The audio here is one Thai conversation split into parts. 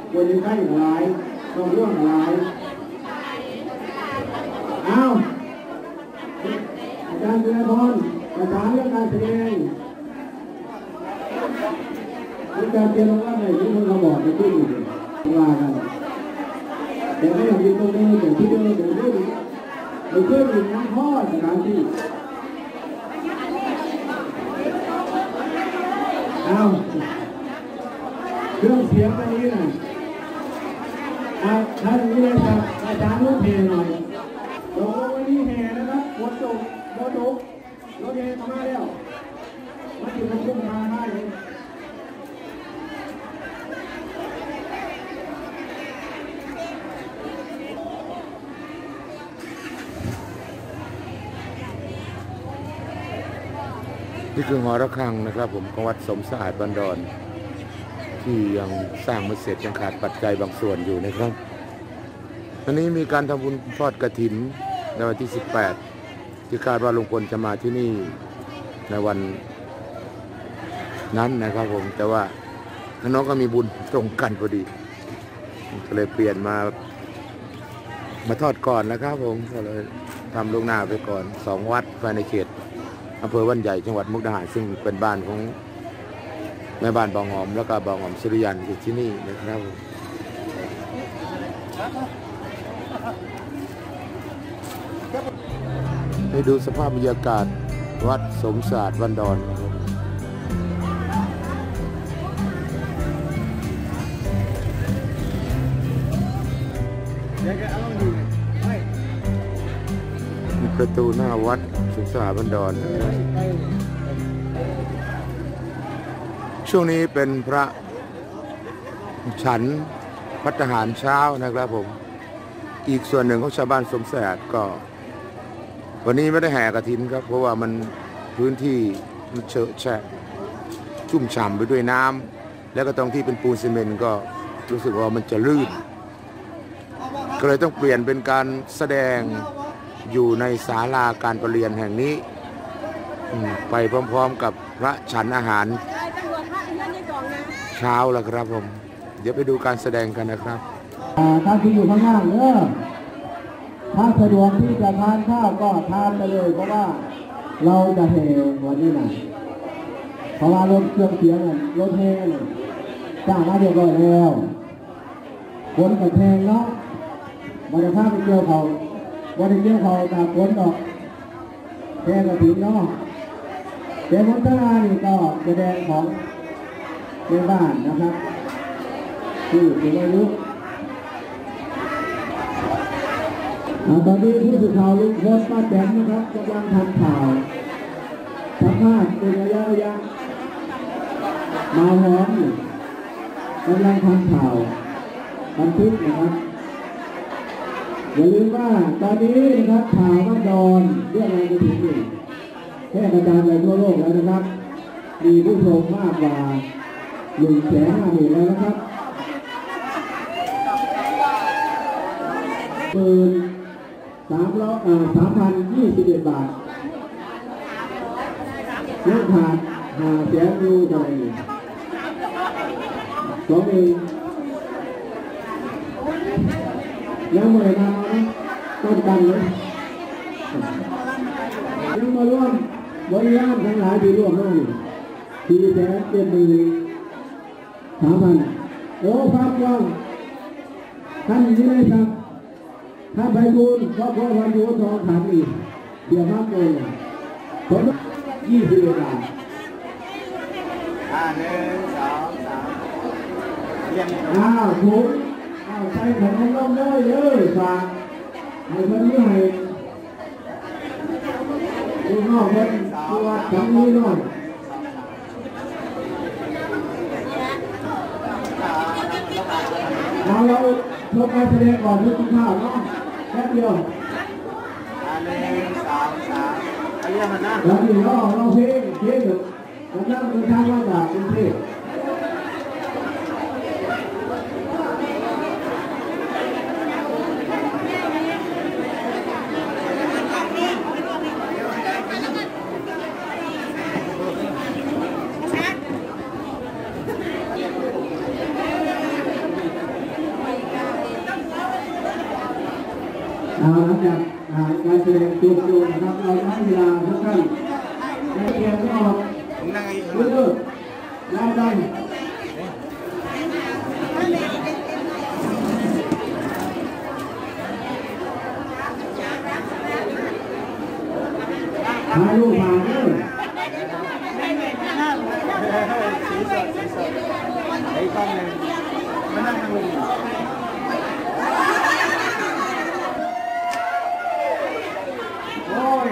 วันนี้ใกล้หลายต้องร่วมหลายเอาอาจารย์ธีรพรประสานเรื่องการแสดงมีการเตรียมว่าในที่คนเราบอกในที่อื่นว่ากันแต่ไม่อยากยืนตรงนี้แต่ที่เดิมแต่ที่อื่นเราเชื่ออยู่น้ำพ่อสถานที่เอาเครื่องเสียงอันนี้นะท่านนี้เลยครับอาจารย์รถแห่หน่อยตกลงวันนี้แห่นะครับฝนตกรถแห่มาแล้วมาถึงมันพุ่งมาได้เลยนี่คือหอระฆังนะครับผมของวัดสมสะอาดบันดอนที่ยังสร้างไม่เสร็จยังขาดปัจจัยบางส่วนอยู่นะครับตอนนี้มีการทำบุญทอดกฐินในวันที่ 18 ที่คาดว่าลุงพลจะมาที่นี่ในวันนั้นนะครับผมแต่ว่าน้องก็มีบุญตรงกันพอดีก็เลยเปลี่ยนมาทอดก่อนนะครับผมก็เลยทำล่วงหน้าไปก่อน2 วัดภายในเขตอำเภอวันใหญ่จังหวัดมุกดาหารซึ่งเป็นบ้านของแม่บ้านบางหอมแล้วก็บางหอมสุริยันอยู่ที่นี่นะครับไปดูสภาพบรรยากาศวัดสมศาสตร์วันดอนประตูหน้าวัดสมศาสตร์วันดอนช่วงนี้เป็นพระฉันภัตตาหารเช้านะครับผมอีกส่วนหนึ่งของชาวบ้านสมศาสตร์ก็วันนี้ไม่ได้แห่กฐินครับเพราะว่ามันพื้นที่มันเฉอะแฉะชุ่มฉ่ำไปด้วยน้ำแล้วก็ตรงที่เป็นปูนซีเมนต์ก็รู้สึกว่ามันจะลื่นก็เลยต้องเปลี่ยนเป็นการแสดงอยู่ในศาลาการประเรียนแห่งนี้ไปพร้อมๆกับพระฉันอาหารเช้าแล้วครับผมเดี๋ยวไปดูการแสดงกันนะครับท่านที่อยู่ข้างล่างเนี่ยถ้าสะดวกที่จะทานข้าวก็ทานไปเลยเพราะว่าเราจะแห่วันนี้นะเพราะว่ารถเครื่องเสียงรถแห่จ้างมาเรียบร้อยแล้วคนกับแทงเนาะมันจะพาไปเกี่ยวเขาวันที่เกี่ยวเขาจากคนดอกแทงกระถิ่นเนาะเดี๋ยววันข้างหน้านี่ก็แสดงของในบ้านนะครับที่อยู่ในยุคตอนนี้ผู้สื่อข่าวลุงพลป้าแตนนะครับกำลังทำข่าวสัมภาษณ์เป็นระยะมาพร้อมกำลังทำข่าวบันทึกนะครับอย่าลืมว่าตอนนี้นะครับข่าวบ้านดอนเรื่องอะไรจะถึงนี่แค่กระจายไปทั่วโลกแล้วนะครับมีผู้ชมมากกว่า150,000แล้วนะครับ3,021 บาทเรื่องขาดเสียดูเท่าไหร่2 เองยังไม่ได้ทำนะต้นกันเลยยังมาร่วมบริการทั้งหลายที่ร่วมมาก473,000โอ้ภาพกว้างท่านนี้เลยครับถ้าไปดูก็พอวันดูทองขันอีกเดี๋ยวภาพโกงผม20 บาทถูกใช้ของน้องเลยฝากให้คนนี้ให้ดูนอกคนตัวทำนี้หน่อยเราชมการแสดงก่อนทุกข้าวเนาะแค่เดียวแล้วนี่เราเพลงอยู่แล้วนั่งเป็นทางว่าจากกรุงเทพหลังจากการแสดงจบนะครับเราจะให้เวลาทุกท่านได้เตรียมตัวเลิกแล้วได้ถ่ายรูปมาด้วยไอ้ก้อนหนึ่งมานั่งลงโอ้ย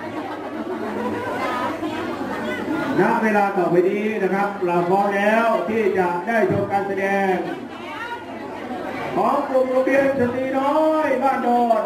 ณเวลาต่อไปนี้นะครับเราพร้อมแล้วที่จะได้ชมการแสดงของกลุ่มโรงเรียนสตรีน้อยบ้านโดน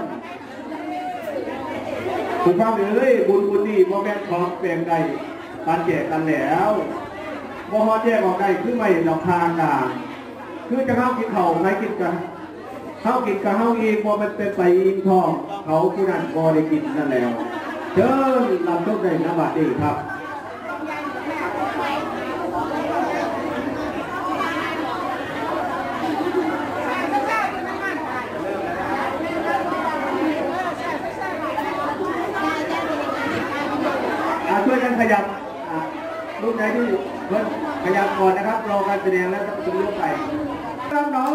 คุณฟังเลยบุญนี่พ่อแม่ขอแบ่งใดการแจกกันแล้วบ่ฮอแจกออกได้คือไม่เราพางด่างคือจะเข้ากินเข่าไม่กินกันเข้ากินกับเข้าอีกพอมันเป็นไปอินทองเขาผู้นั้นพอได้กินนั่นแล้วเชิญรับชมได้นะบัดนี้ครับช่วยกันขยับลูกไหนที่เพิ่นขยับก่อนนะครับรอการแสดงแล้วต้องลุกไปน้อง